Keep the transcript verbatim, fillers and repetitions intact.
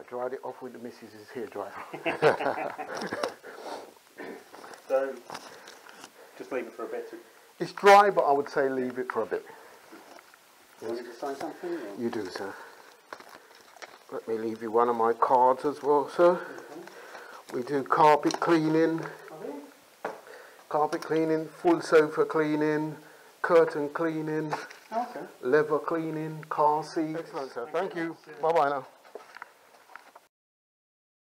dried it off with the missus's hairdryer. So, just leave it for a bit. To... It's dry, but I would say leave it for a bit. Do you want me to sign something? Or? You do, sir. Let me leave you one of my cards as well, sir. Okay. We do carpet cleaning, Okay. carpet cleaning, full sofa cleaning, curtain cleaning, Okay. leather cleaning, car seats. Excellent, sir. Thank you. Bye-bye now.